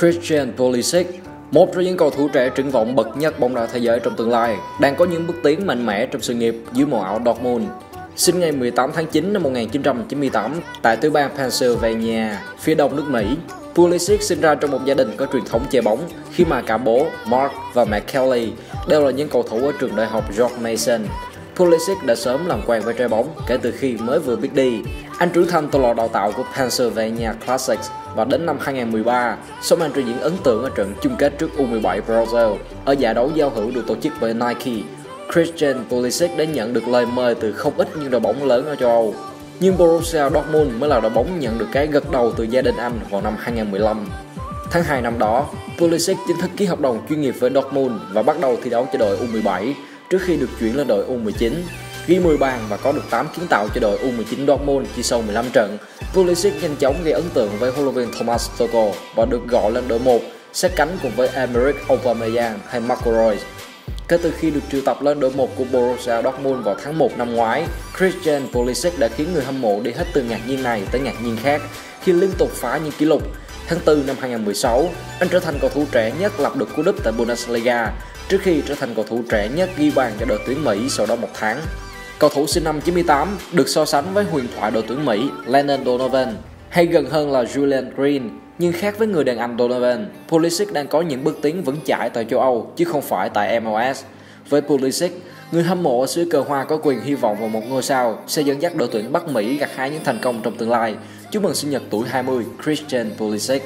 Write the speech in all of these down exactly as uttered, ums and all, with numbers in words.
Christian Pulisic, một trong những cầu thủ trẻ triển vọng bậc nhất bóng đá thế giới trong tương lai, đang có những bước tiến mạnh mẽ trong sự nghiệp dưới màu áo Dortmund. Sinh ngày mười tám tháng chín năm một nghìn chín trăm chín mươi tám tại tiểu bang Pennsylvania, phía đông nước Mỹ, Pulisic sinh ra trong một gia đình có truyền thống chơi bóng khi mà cả bố Mark và mẹ Kelly đều là những cầu thủ ở trường đại học George Mason. Pulisic đã sớm làm quen với trái bóng kể từ khi mới vừa biết đi. Anh trưởng thành từ lò đào tạo của Pennsylvania Classics và đến năm hai nghìn không trăm mười ba, song anh trình diễn ấn tượng ở trận chung kết trước U mười bảy Brazil ở giải đấu giao hữu được tổ chức bởi Nike. Christian Pulisic đã nhận được lời mời từ không ít những đội bóng lớn ở châu Âu, nhưng Borussia Dortmund mới là đội bóng nhận được cái gật đầu từ gia đình anh vào năm hai nghìn không trăm mười lăm. Tháng hai năm đó, Pulisic chính thức ký hợp đồng chuyên nghiệp với Dortmund và bắt đầu thi đấu cho đội U mười bảy trước khi được chuyển lên đội U mười chín. Ghi mười bàn và có được tám kiến tạo cho đội U mười chín Dortmund chỉ sau mười lăm trận, Pulisic nhanh chóng gây ấn tượng với huấn luyện viên Thomas Tuchel và được gọi lên đội một, sát cánh cùng với Emerick Aubameyang hay Marco Reus. Kể từ khi được triệu tập lên đội một của Borussia Dortmund vào tháng một năm ngoái, Christian Pulisic đã khiến người hâm mộ đi hết từ ngạc nhiên này tới ngạc nhiên khác khi liên tục phá những kỷ lục. Tháng tư năm hai nghìn không trăm mười sáu, anh trở thành cầu thủ trẻ nhất lập được cú đúp tại Bundesliga trước khi trở thành cầu thủ trẻ nhất ghi bàn cho đội tuyển Mỹ sau đó một tháng. Cầu thủ sinh năm chín mươi tám được so sánh với huyền thoại đội tuyển Mỹ Landon Donovan, hay gần hơn là Julian Green, nhưng khác với người đàn anh Donovan, Pulisic đang có những bước tiến vững chãi tại châu Âu chứ không phải tại M L S. Với Pulisic, người hâm mộ ở xứ cờ hoa có quyền hy vọng vào một ngôi sao sẽ dẫn dắt đội tuyển Bắc Mỹ gặt hái những thành công trong tương lai. Chúc mừng sinh nhật tuổi hai mươi Christian Pulisic.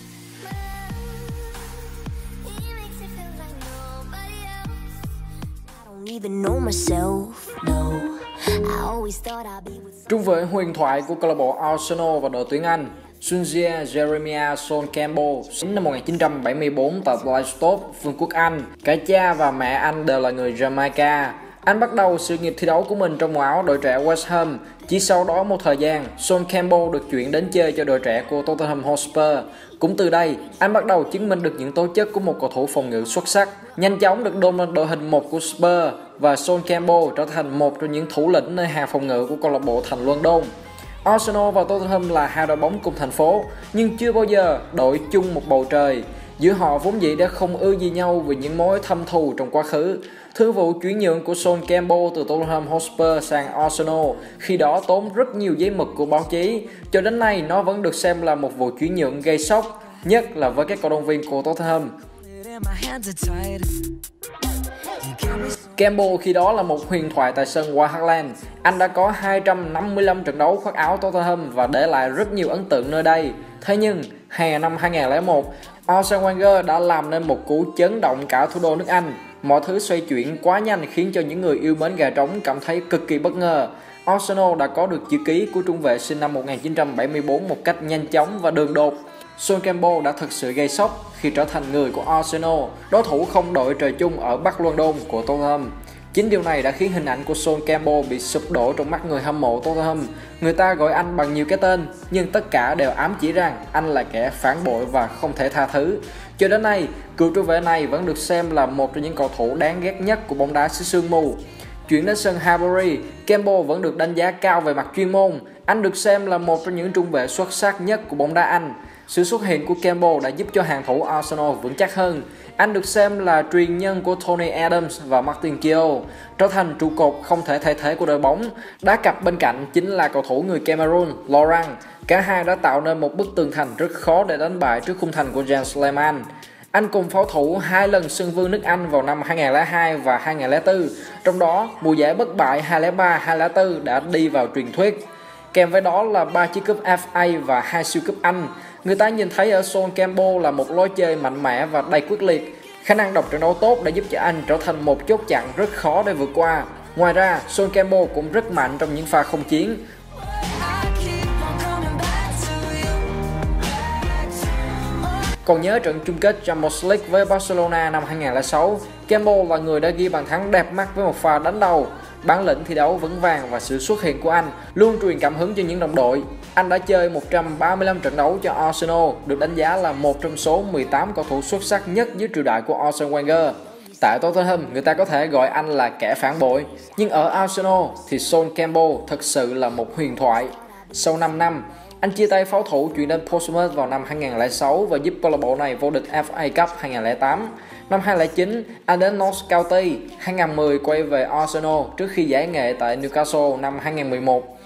Trung vệ huyền thoại của câu lạc bộ Arsenal và đội tuyển Anh, Sunjiya Jeremiah Son Campbell, sinh năm một nghìn chín trăm bảy mươi tư tại Leicester, Vương quốc Anh. Cả cha và mẹ anh đều là người Jamaica. Anh bắt đầu sự nghiệp thi đấu của mình trong màu áo đội trẻ West Ham. Chỉ sau đó một thời gian, Son Campbell được chuyển đến chơi cho đội trẻ của Tottenham Hotspur. Cũng từ đây, anh bắt đầu chứng minh được những tố chất của một cầu thủ phòng ngự xuất sắc. Nhanh chóng được đôn lên đội hình một của Spurs và Son Campbell trở thành một trong những thủ lĩnh nơi hàng phòng ngự của câu lạc bộ thành London. Arsenal và Tottenham là hai đội bóng cùng thành phố, nhưng chưa bao giờ đội chung một bầu trời. Giữa họ vốn dĩ đã không ưa gì nhau vì những mối thâm thù trong quá khứ. Thương vụ chuyển nhượng của Son Campbell từ Tottenham Hotspur sang Arsenal khi đó tốn rất nhiều giấy mực của báo chí. Cho đến nay, nó vẫn được xem là một vụ chuyển nhượng gây sốc, nhất là với các cổ động viên của Tottenham. Campbell khi đó là một huyền thoại tại sân White Hart Lane. Anh đã có hai trăm năm mươi lăm trận đấu khoác áo Tottenham và để lại rất nhiều ấn tượng nơi đây. Thế nhưng, hè năm hai nghìn không trăm lẻ một, Arsene Wenger đã làm nên một cú chấn động cả thủ đô nước Anh. Mọi thứ xoay chuyển quá nhanh khiến cho những người yêu mến gà trống cảm thấy cực kỳ bất ngờ. Arsenal đã có được chữ ký của trung vệ sinh năm một nghìn chín trăm bảy mươi tư một cách nhanh chóng và đường đột. Son Campbell đã thực sự gây sốc khi trở thành người của Arsenal, đối thủ không đội trời chung ở Bắc London của Tottenham. Chính điều này đã khiến hình ảnh của Son Campbell bị sụp đổ trong mắt người hâm mộ Tottenham. Người ta gọi anh bằng nhiều cái tên, nhưng tất cả đều ám chỉ rằng anh là kẻ phản bội và không thể tha thứ. Cho đến nay, cựu trung vệ này vẫn được xem là một trong những cầu thủ đáng ghét nhất của bóng đá xứ sương mù. Chuyển đến sân Highbury, Campbell vẫn được đánh giá cao về mặt chuyên môn. Anh được xem là một trong những trung vệ xuất sắc nhất của bóng đá Anh. Sự xuất hiện của Campbell đã giúp cho hàng thủ Arsenal vững chắc hơn. Anh được xem là truyền nhân của Tony Adams và Martin Keown, trở thành trụ cột không thể thay thế của đội bóng. Đá cặp bên cạnh chính là cầu thủ người Cameroon, Laurent. Cả hai đã tạo nên một bức tường thành rất khó để đánh bại trước khung thành của Jens Lehmann. Anh cùng pháo thủ hai lần sân vương nước Anh vào năm hai nghìn không trăm lẻ hai và hai nghìn không trăm lẻ bốn. Trong đó, mùa giải bất bại hai nghìn không trăm lẻ ba hai nghìn không trăm lẻ bốn đã đi vào truyền thuyết. Kèm với đó là ba chiếc cúp F A và hai siêu cúp Anh. Người ta nhìn thấy ở Son Campbell là một lối chơi mạnh mẽ và đầy quyết liệt. Khả năng đọc trận đấu tốt đã giúp cho anh trở thành một chốt chặn rất khó để vượt qua. Ngoài ra, Son Campbell cũng rất mạnh trong những pha không chiến. Còn nhớ trận chung kết Champions League với Barcelona năm hai nghìn không trăm lẻ sáu, Campbell là người đã ghi bàn thắng đẹp mắt với một pha đánh đầu. Bản lĩnh thi đấu vững vàng và sự xuất hiện của anh luôn truyền cảm hứng cho những đồng đội. Anh đã chơi một trăm ba mươi lăm trận đấu cho Arsenal, được đánh giá là một trong số mười tám cầu thủ xuất sắc nhất dưới triều đại của Arsene Wenger. Tại Tottenham, người ta có thể gọi anh là kẻ phản bội, nhưng ở Arsenal thì Son Campbell thực sự là một huyền thoại. Sau năm năm, Anh chia tay pháo thủ chuyển đến Portsmouth vào năm hai nghìn không trăm lẻ sáu và giúp câu lạc bộ này vô địch F A Cup hai nghìn không trăm lẻ tám. Năm hai nghìn không trăm lẻ chín, anh đến Notts County. hai nghìn không trăm mười quay về Arsenal trước khi giải nghệ tại Newcastle năm hai nghìn không trăm mười một.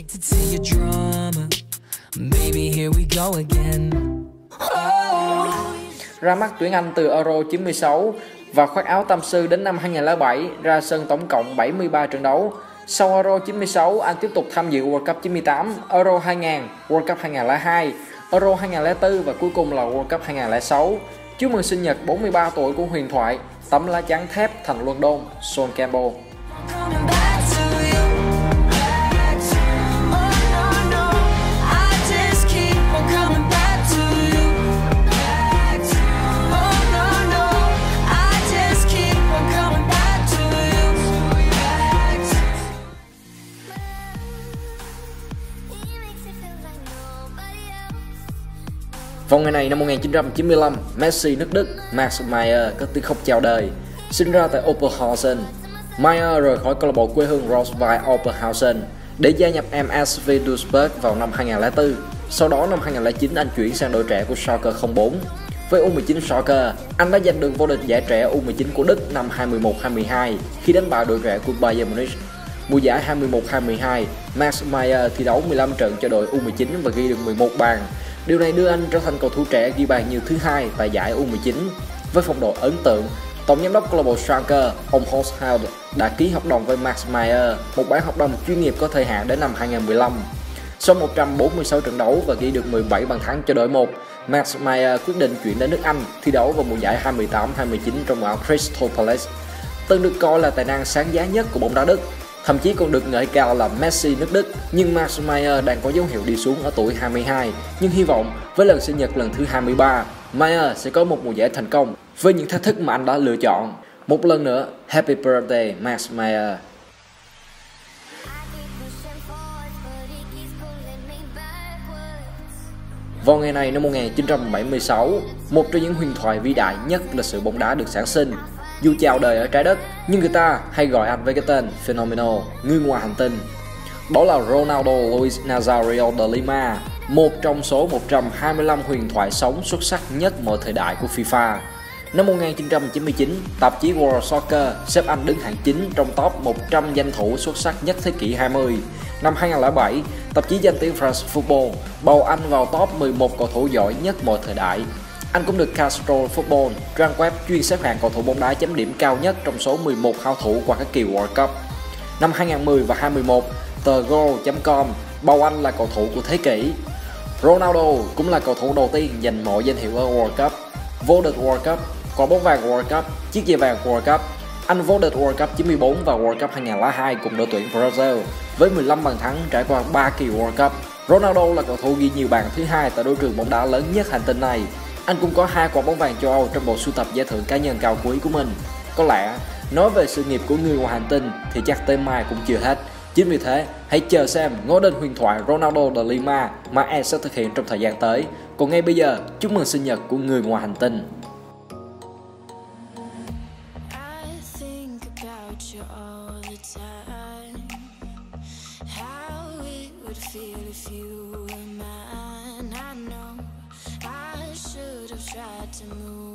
Ra mắt tuyển Anh từ Euro chín mươi sáu và khoác áo tam sư đến năm hai nghìn không trăm lẻ bảy, ra sân tổng cộng bảy mươi ba trận đấu. Sau Euro chín mươi sáu, anh tiếp tục tham dự World Cup chín mươi tám, Euro hai nghìn, World Cup hai nghìn không trăm lẻ hai, Euro hai nghìn không trăm lẻ bốn và cuối cùng là World Cup hai nghìn không trăm lẻ sáu. Chúc mừng sinh nhật bốn mươi ba tuổi của huyền thoại, tấm lá chắn thép thành London, Sol Campbell. Vào ngày này năm một nghìn chín trăm chín mươi lăm, Messi nước Đức Max Meyer có tiếng khóc chào đời. Sinh ra tại Oberhausen, Meyer rời khỏi câu lạc bộ quê hương Roswell Oberhausen để gia nhập em ét vê Duisburg vào năm hai nghìn không trăm lẻ bốn. Sau đó năm hai nghìn không trăm lẻ chín, anh chuyển sang đội trẻ của Schalke không bốn. Với U mười chín Schalke, anh đã giành được vô địch giải trẻ U mười chín của Đức năm hai mươi mốt hai mươi hai khi đánh bại đội trẻ của Bayern Munich. Mùa giải hai mươi mốt hai mươi hai, Max Meyer thi đấu mười lăm trận cho đội U mười chín và ghi được mười một bàn. Điều này đưa anh trở thành cầu thủ trẻ ghi bàn nhiều thứ hai tại giải U mười chín. Với phong độ ấn tượng, tổng giám đốc câu lạc bộ Schalke, ông Horst Held đã ký hợp đồng với Max Meyer, một bản hợp đồng chuyên nghiệp có thời hạn đến năm hai nghìn không trăm mười lăm. Sau một trăm bốn mươi sáu trận đấu và ghi được mười bảy bàn thắng cho đội một, Max Meyer quyết định chuyển đến nước Anh thi đấu vào mùa giải hai mươi tám hai mươi chín trong áo Crystal Palace. Từng được coi là tài năng sáng giá nhất của bóng đá Đức, thậm chí còn được ngợi cao là Messi nước Đức, nhưng Max Meyer đang có dấu hiệu đi xuống ở tuổi hai mươi hai. Nhưng hy vọng với lần sinh nhật lần thứ hai mươi ba, Meyer sẽ có một mùa giải thành công với những thách thức mà anh đã lựa chọn. Một lần nữa, Happy Birthday Max Meyer. Vào ngày này năm một nghìn chín trăm bảy mươi sáu, một trong những huyền thoại vĩ đại nhất lịch sử bóng đá được sản sinh. Dù chào đời ở trái đất, nhưng người ta hay gọi anh với cái tên Phenomenal, người ngoài hành tinh. Đó là Ronaldo Luis Nazario de Lima, một trong số một trăm hai mươi lăm huyền thoại sống xuất sắc nhất mọi thời đại của FIFA. Năm một nghìn chín trăm chín mươi chín, tạp chí World Soccer xếp anh đứng hạng chín trong top một trăm danh thủ xuất sắc nhất thế kỷ hai mươi. Năm hai nghìn không trăm lẻ bảy, tạp chí danh tiếng France Football bầu anh vào top mười một cầu thủ giỏi nhất mọi thời đại. Anh cũng được Castro Football, trang web chuyên xếp hạng cầu thủ bóng đá chấm điểm cao nhất trong số mười một hảo thủ qua các kỳ World Cup. Năm hai nghìn không trăm mười và hai nghìn không trăm mười một, tờ goal chấm com bầu anh là cầu thủ của thế kỷ. Ronaldo cũng là cầu thủ đầu tiên giành mọi danh hiệu ở World Cup, vô địch World Cup, quả bóng vàng World Cup, chiếc giày vàng World Cup. Anh vô địch World Cup chín mươi tư và World Cup hai nghìn không trăm lẻ hai cùng đội tuyển Brazil với mười lăm bàn thắng trải qua ba kỳ World Cup. Ronaldo là cầu thủ ghi nhiều bàn thứ hai tại đấu trường bóng đá lớn nhất hành tinh này. Anh cũng có hai quả bóng vàng châu Âu trong bộ sưu tập giải thưởng cá nhân cao quý của mình. Có lẽ nói về sự nghiệp của người ngoài hành tinh thì chắc tới mai cũng chưa hết. Chính vì thế, hãy chờ xem ngôi đền huyền thoại Ronaldo de Lima mà anh sẽ thực hiện trong thời gian tới. Còn ngay bây giờ, chúc mừng sinh nhật của người ngoài hành tinh. Tried to move